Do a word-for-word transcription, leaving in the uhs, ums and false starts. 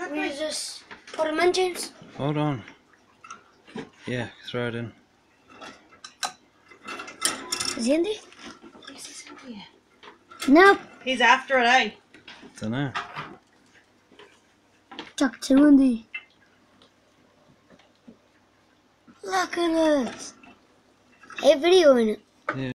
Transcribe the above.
We just put him in, James. Hold on. Yeah, throw it in. Is he in there? Yes, he's in there. No. He's after it, eh? Dunno. Chuck two in there. Look at this. Hey, video in it.